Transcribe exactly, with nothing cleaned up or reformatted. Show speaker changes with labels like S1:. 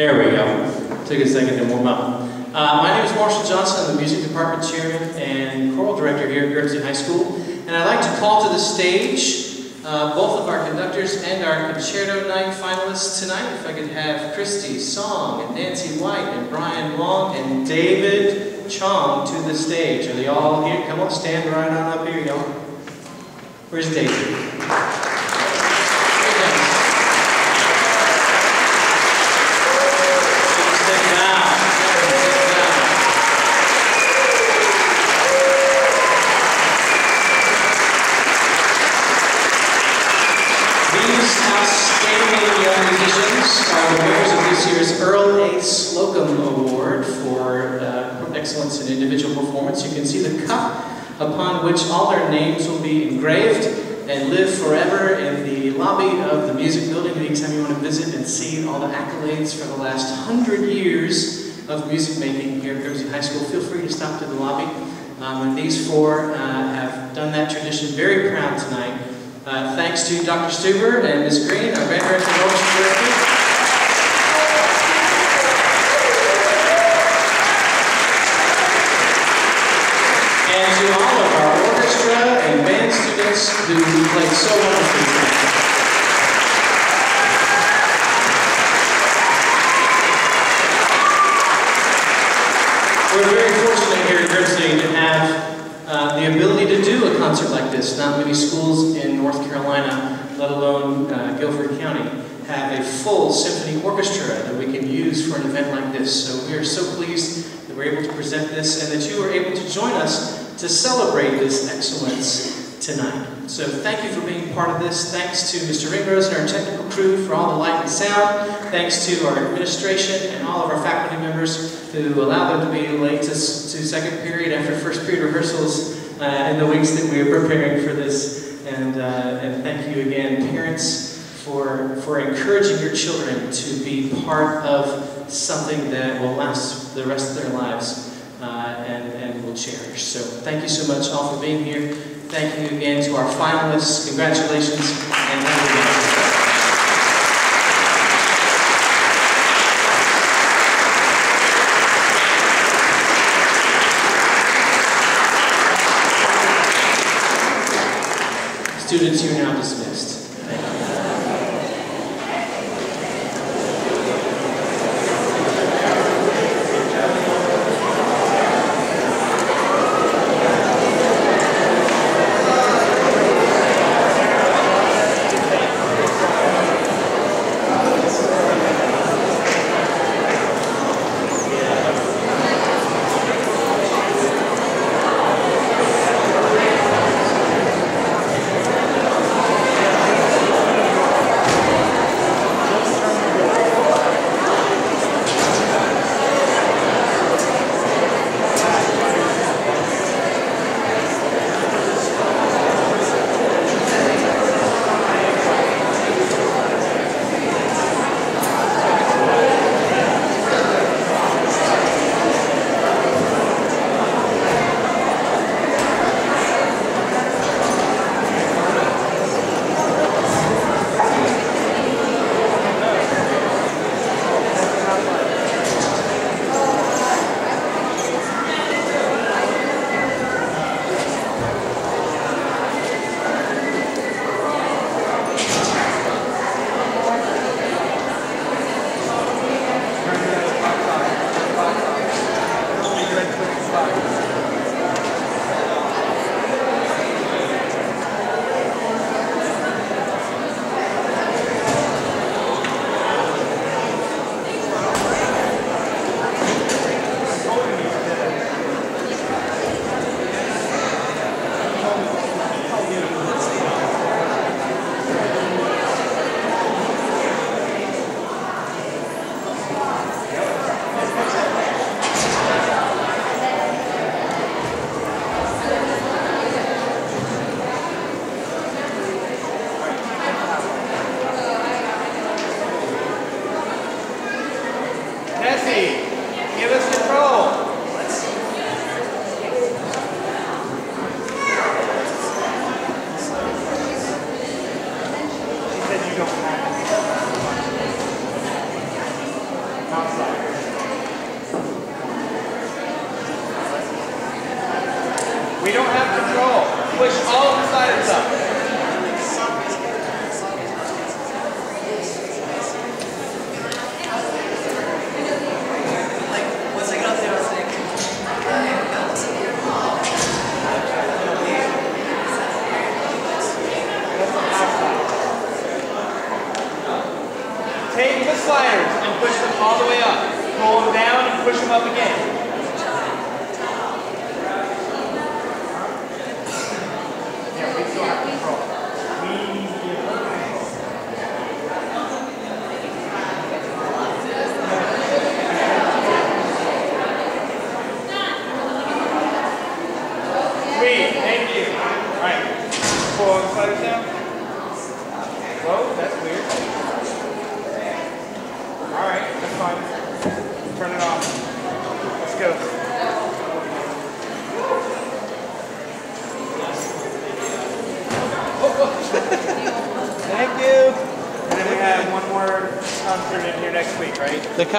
S1: There we go. Took a second to warm up. Uh, my name is Marshall Johnson. I'm the music department chairman and choral director here at Grimsley High School. And I'd like to call to the stage uh, both of our conductors and our Concerto Night finalists tonight. If I could have Christy Song and Nancy White and Brian Long and David Chong to the stage. Are they all here? Come on, stand right on up here, y'all. Where's David? Excellence in individual performance. You can see the cup upon which all their names will be engraved and live forever in the lobby of the music building anytime you want to visit and see all the accolades for the last hundred years of music making here at Grimsley High School. Feel free to stop to the lobby. Um, and these four uh, have done that tradition very proud tonight. Uh, thanks to Doctor Stuber and Miz Green, our band director and orchestra director. And to all of our orchestra and band students who played so wonderfully tonight. We're very fortunate here at Grimsley to have uh, the ability to do a concert like this. Not many schools in North Carolina, let alone uh, Guilford County, have a full symphony orchestra that we can use for an event like this. So we are so pleased that we're able to present this and that you are able to join us to celebrate this excellence tonight. So thank you for being part of this. Thanks to Mister Ringrose and our technical crew for all the light and sound. Thanks to our administration and all of our faculty members who allowed them to be late to, to second period after first period rehearsals uh, in the weeks that we were preparing for this. And, uh, and thank you again, parents, for, for encouraging your children to be part of something that will last the rest of their lives. Uh, and, and will cherish. So thank you so much all for being here. Thank you again to our finalists. Congratulations and have a good night. Students, you are now dismissed.
S2: Push all of the sliders up. Take the sliders and push them all the way up. Pull them down and push them up again. Yeah, we still have control. We Sweet, thank you. Alright. Pull the sliders down. Whoa, that's weird. Alright, that's fine. Turn it off. Let's go. Thank you. And then we have one more concert in here next week, right? The